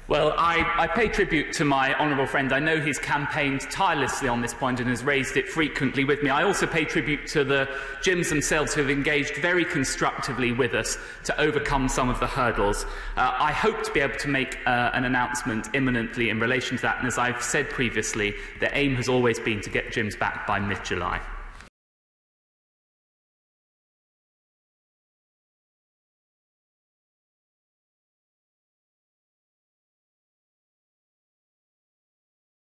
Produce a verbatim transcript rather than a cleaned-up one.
Well, I, I pay tribute to my honourable friend. I know he's campaigned tirelessly on this point and has raised it frequently with me. I also pay tribute to the gyms themselves who have engaged very constructively with us to overcome some of the hurdles. Uh, I hope to be able to make uh, an announcement imminently in relation to that, and as I've said previously, the aim has always been to get gyms back by mid-July.